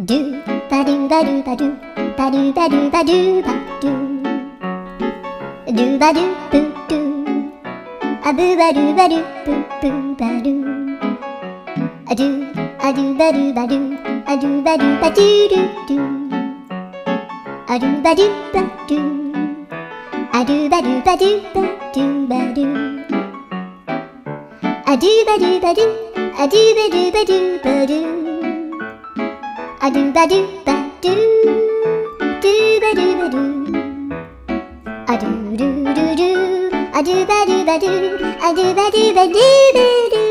do ba do ba do ba do ba do ba do ba do ba do ba do boo do a boo ba do ba do boo boo ba do a do ba do ba do a do ba do ba do do do a do ba do ba do a do ba do ba do ba do ba do a do ba do ba do a do ba do ba do ba do a do ba do ba do do ba do ba do a do do do do a do ba do ba do a do ba do ba do ba do